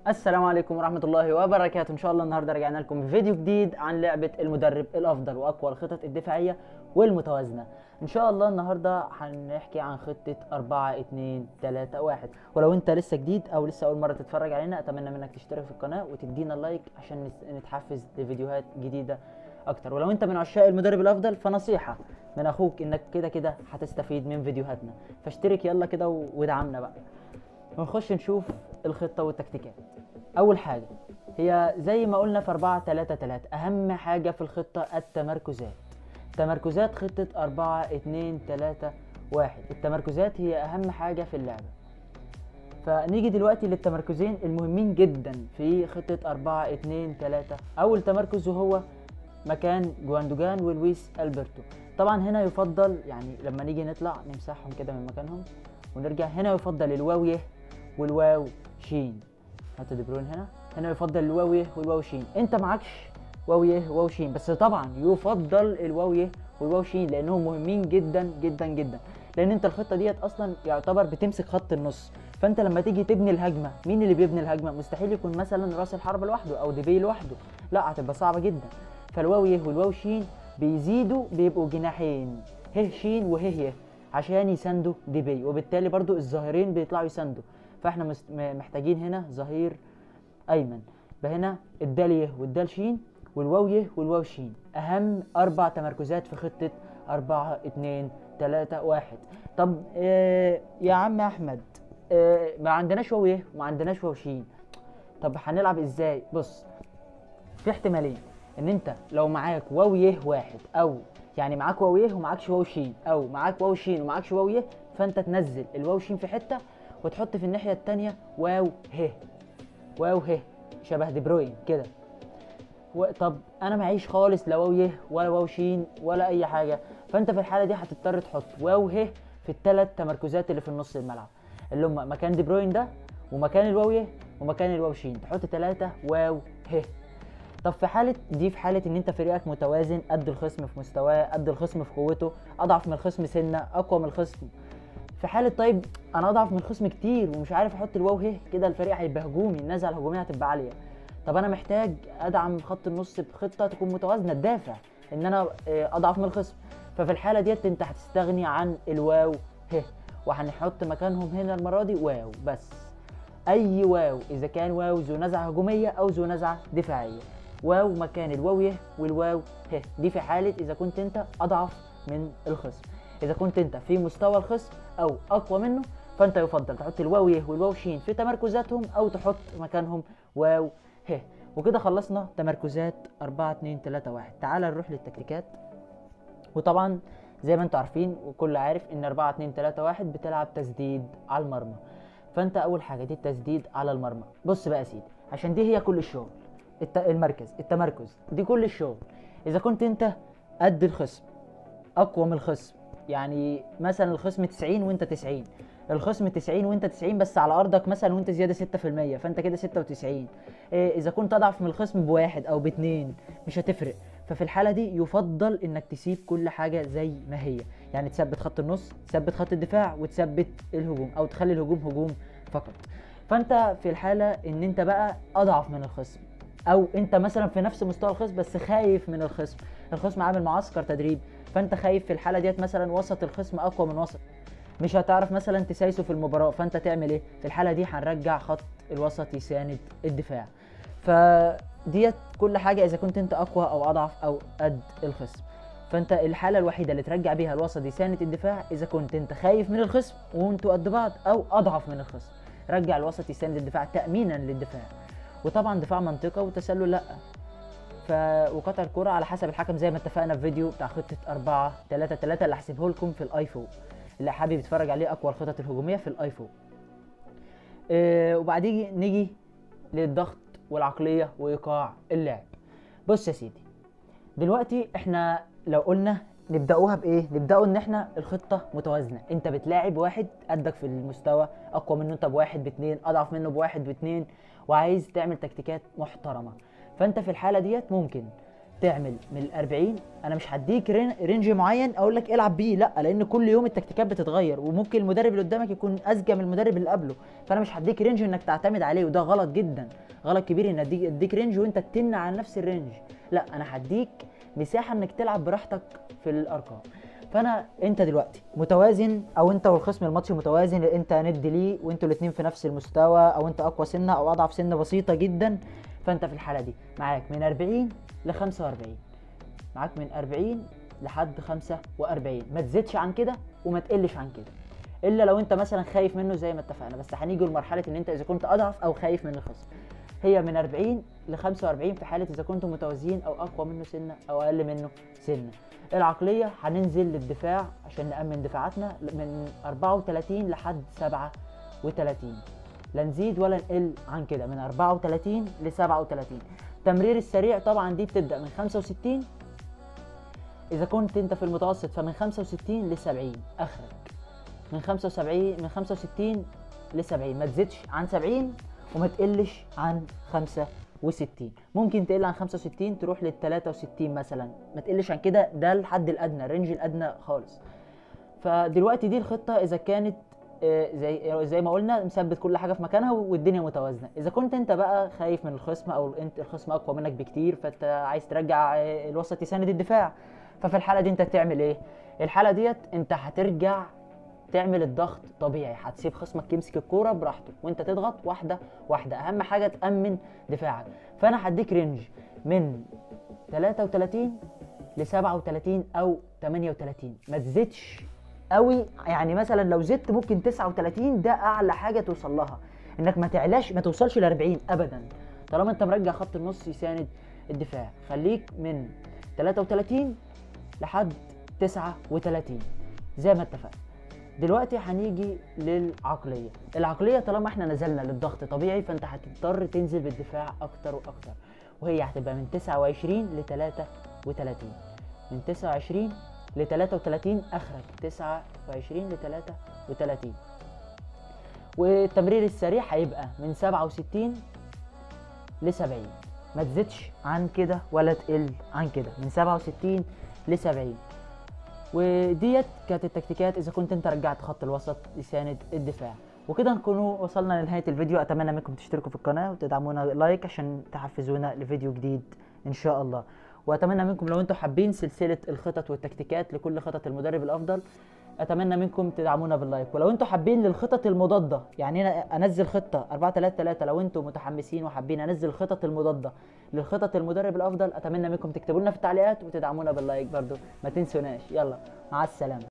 السلام عليكم ورحمة الله وبركاته. إن شاء الله النهاردة رجعنا لكم بفيديو جديد عن لعبة المدرب الأفضل وأقوى الخطط الدفاعية والمتوازنة. إن شاء الله النهاردة هنحكي عن خطة 4-2-3-1. ولو أنت لسه جديد أو لسه أول مرة تتفرج علينا، أتمنى منك تشترك في القناة وتدينا لايك عشان نتحفز لفيديوهات جديدة أكتر. ولو أنت من عشاق المدرب الأفضل فنصيحة من أخوك إنك كده هتستفيد من فيديوهاتنا، فاشترك يلا كده وادعمنا بقى. ونخش نشوف الخطة والتكتيكات. أول حاجة هي زي ما قلنا في 4-3-3، أهم حاجة في الخطة التمركزات. تمركزات خطة 4-2-3-1، التمركزات هي أهم حاجة في اللعبة. فنيجي دلوقتي للتمركزين المهمين جدا في خطة 4-2-3. أول تمركز وهو مكان جواندوجان ولويس ألبرتو. طبعا هنا يفضل، يعني لما نيجي نطلع نمسحهم كده من مكانهم ونرجع، هنا يفضل الواو يه والواو شين. حط دي بروين هنا يفضل الواو يه والواو شين. انت معكش واو يه وواو شين، بس طبعا يفضل الواو يه والواو شين لانهم مهمين جدا جدا جدا. لان انت الخطه ديت اصلا يعتبر بتمسك خط النص، فانت لما تيجي تبني الهجمه، مين اللي بيبني الهجمه؟ مستحيل يكون مثلا راس الحربه لوحده او ديبي لوحده، لا هتبقى صعبه جدا. فالواو يه والواو شين بيزيدوا، بيبقوا جناحين ه شين وه يه عشان يساندوا ديبي، وبالتالي برضو الظاهرين بيطلعوا يساندوا. فاحنا محتاجين هنا ظهير ايمن. فهنا الدال يه والدال شين والواو يه والواو شين، اهم 4 تمركزات في خطة 4-2-3-1. طب يا عم احمد، ما عندناش واو يه وما عندناش واو شين، طب هنلعب ازاي؟ بص، في احتمالين، ان انت لو معاك واو يه واحد، او يعني معاك واو يه ومعاكش واو شين، او معاك واو شين ومعاكش واو يه، فانت تنزل الواو شين في حته وتحط في الناحيه الثانيه واو ه. واو ه شبه دي بروين كده. طب انا معيش خالص لا واو يه ولا واو شين ولا اي حاجه، فانت في الحاله دي هتضطر تحط واو ه في ال3 تمركزات اللي في النص الملعب، اللي هم مكان دي بروين ده ومكان الواو يه ومكان الواو شين، تحط 3 واو ه. طب في حالة دي، في حالة ان انت فريقك متوازن، قد الخصم في مستواه، قد الخصم في قوته، اضعف من الخصم سنة، اقوى من الخصم، في حالة طيب انا اضعف من الخصم كتير ومش عارف احط الواو ه، كده الفريق هيبقى هجومي، النزعة الهجومية هتبقى عالية. طب انا محتاج ادعم خط النص بخطة تكون متوازنة تدافع ان انا اضعف من الخصم. ففي الحالة ديت انت هتستغني عن الواو ه، وهنحط مكانهم هنا المرة دي واو بس. اي واو، اذا كان واو ذو نزعة هجومية او ذو نزعة دفاعية، واو مكان الواو يه والواو ه. دي في حالة اذا كنت انت اضعف من الخصم. اذا كنت انت في مستوى الخصم او اقوى منه، فانت يفضل تحط الواو يه والواو شين في تمركزاتهم او تحط مكانهم واو ه. وكده خلصنا تمركزات 4-2-3-1. تعال نروح للتكتيكات. وطبعا زي ما انتوا عارفين وكل عارف ان 4-2-3-1 بتلعب تسديد على المرمى. فانت اول حاجه دي التسديد على المرمى. بص بقى يا سيدي، عشان دي هي كل الشغل، التمركز دي كل الشغل. اذا كنت انت قد الخصم، اقوى من الخصم، يعني مثلا الخصم 90 وانت 90، الخصم 90 وانت 90 بس على ارضك مثلا وانت زياده 6%، فانت كده 96. اذا كنت اضعف من الخصم بواحد او باتنين مش هتفرق. ففي الحاله دي يفضل انك تسيب كل حاجه زي ما هي، يعني تثبت خط النص، تثبت خط الدفاع، وتثبت الهجوم، او تخلي الهجوم هجوم فقط. فانت في الحاله ان انت بقى اضعف من الخصم، او انت مثلا في نفس مستوى الخصم بس خايف من الخصم، الخصم عامل معسكر تدريب، فانت خايف في الحاله ديت مثلا وسط الخصم اقوى من وسط، مش هتعرف مثلا تسايسه في المباراه، فانت تعمل ايه؟ في الحاله دي هنرجع خط الوسط يساند الدفاع. فديت كل حاجه اذا كنت انت اقوى او اضعف او قد الخصم. فانت الحاله الوحيده اللي ترجع بيها الوسط يساند الدفاع اذا كنت انت خايف من الخصم وانتوا قد بعض، او اضعف من الخصم، رجع الوسط يساند الدفاع تامينا للدفاع. وطبعا دفاع منطقه وتسلل لا. وقطع الكرة على حسب الحكم زي ما اتفقنا في فيديو بتاع خطة 4-3-3 اللي هسيبه لكم في الاي فوق، اللي حابب يتفرج عليه اقوى الخطط الهجومية في الاي فوق. وبعدين نيجي للضغط والعقلية وايقاع اللعب. بص يا سيدي، دلوقتي احنا لو قلنا نبداوها بايه؟ نبداوا ان احنا الخطه متوازنه، انت بتلاعب واحد قدك في المستوى، اقوى منه انت بواحد باتنين، اضعف منه بواحد باتنين، وعايز تعمل تكتيكات محترمه. فانت في الحاله ديت ممكن تعمل من ال 40. انا مش هديك رينج معين اقول لك العب بيه، لا، لان كل يوم التكتيكات بتتغير، وممكن المدرب اللي قدامك يكون اذكى من المدرب اللي قبله، فانا مش هديك رينج انك تعتمد عليه، وده غلط جدا، غلط كبير ان اديك رينج وانت تتن على نفس الرينج. لا، انا هديك مساحه انك تلعب براحتك في الارقام. انت دلوقتي متوازن، او انت والخصم الماتش متوازن، انت ند ليه وانتوا الاثنين في نفس المستوى، او انت اقوى سنه او اضعف سنه بسيطه جدا. فانت في الحاله دي معاك من 40 ل 45، معاك من 40 لحد 45، ما تزيدش عن كده وما تقلش عن كده، الا لو انت مثلا خايف منه زي ما اتفقنا، بس هنيجي لمرحله ان انت اذا كنت اضعف او خايف من الخصم. هي من 40 ل 45 في حاله اذا كنتم متوازيين او اقوى منه سنه او اقل منه سنه. العقليه هننزل للدفاع عشان نامن دفاعاتنا من 34 لحد 37، لا نزيد ولا نقل عن كده، من 34 ل 37. التمرير السريع طبعا دي بتبدا من 65، اذا كنت انت في المتوسط فمن 65 ل 70 اخرك، من 65 ل 70، ما تزيدش عن 70 وما تقلش عن 65. ممكن تقل عن 65 تروح لل 63 مثلا، ما تقلش عن كده، ده الحد الادنى، الرينج الادنى خالص. فدلوقتي دي الخطه اذا كانت زي ما قلنا مثبت كل حاجه في مكانها والدنيا متوازنه. اذا كنت انت بقى خايف من الخصم او انت الخصم اقوى منك بكتير، فانت عايز ترجع الوسط يساند الدفاع، ففي الحاله دي انت تعمل ايه؟ الحاله ديت انت هترجع تعمل الضغط طبيعي، هتسيب خصمك يمسك الكوره براحته وانت تضغط واحده واحده، اهم حاجه تامن دفاعك. فانا هديك رينج من 33 ل 37 او 38، ما تزيدش قوي، يعني مثلا لو زدت ممكن 39 ده اعلى حاجه توصل لها، انك ما تعلاش، ما توصلش ل 40 ابدا، طالما انت مرجع خط النص يساند الدفاع. خليك من 33 لحد 39 زي ما اتفقنا. دلوقتي هنيجي للعقليه. العقليه طالما احنا نزلنا للضغط طبيعي، فانت هتضطر تنزل بالدفاع اكتر واكتر، وهي هتبقى من 29 ل 33، من 29 ل 33 اخرك، 29 ل 33. والتمرير السريع هيبقى من 67 ل 70، ما تزيدش عن كده ولا تقل عن كده، من 67 ل 70. وديت كانت التكتيكات اذا كنت انت رجعت خط الوسط يساند الدفاع. وكده نكون وصلنا لنهايه الفيديو. اتمنى منكم تشتركوا في القناه وتدعمونا لايك عشان تحفزونا لفيديو جديد ان شاء الله. واتمنى منكم لو انتم حابين سلسله الخطط والتكتيكات لكل خطط المدرب الافضل، اتمنى منكم تدعمونا باللايك. ولو انتم حابين للخطط المضاده، يعني انا انزل خطه 4-3-3، لو انتم متحمسين وحابين انزل الخطط المضاده للخطط المدرب الافضل، اتمنى منكم تكتبوا لنا في التعليقات وتدعمونا باللايك برضو، ما تنسوناش. يلا، مع السلامه.